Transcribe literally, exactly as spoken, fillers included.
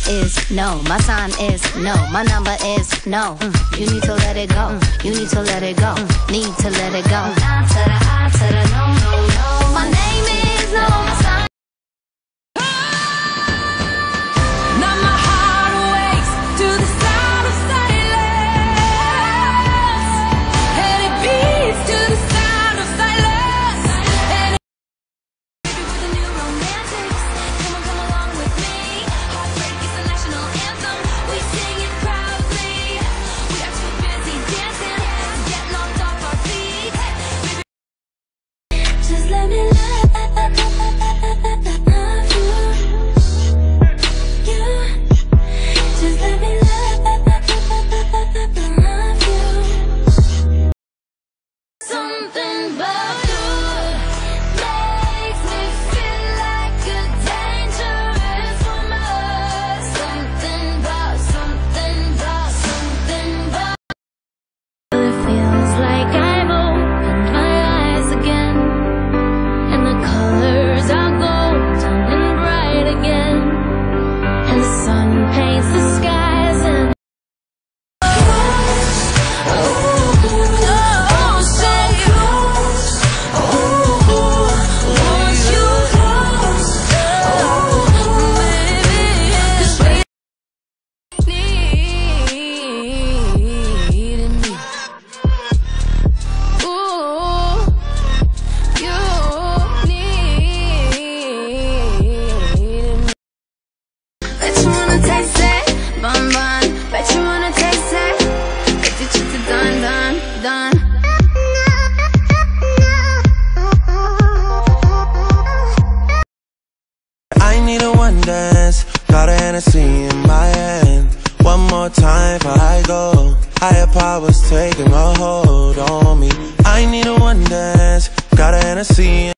is no. My sign is no. My number is no. Mm. You need to let it go. Mm. You need to let it go. Mm. Need to let it go. Nah to the I to the no, no, no. My name is no. My sign. Now my heart awakes to the sound of silence, and it beats to the sound of silence. And it baby with the new romantics, come on, come along with me. Heartbreak is the national anthem. We sing it proudly. We are too busy dancing to get knocked off our feet. Baby, just let me love you. You, just let me love you. Something about you makes me feel like a dangerous woman. Something about, something about, something about. It feels like I've opened my eyes again, and the colors are golden and bright again, and the sun paints the skies and oh, say you, oh, want you close, oh, baby, 'cause we needed me. Ooh, you needed me. Bet you wanna taste it, bun bun. Bet you wanna taste it. Bet you just a done, done, done. I need a one dance, got a Hennessy in my hand. One more time before I go. Higher powers taking a hold on me. I need a one dance, got a Hennessy.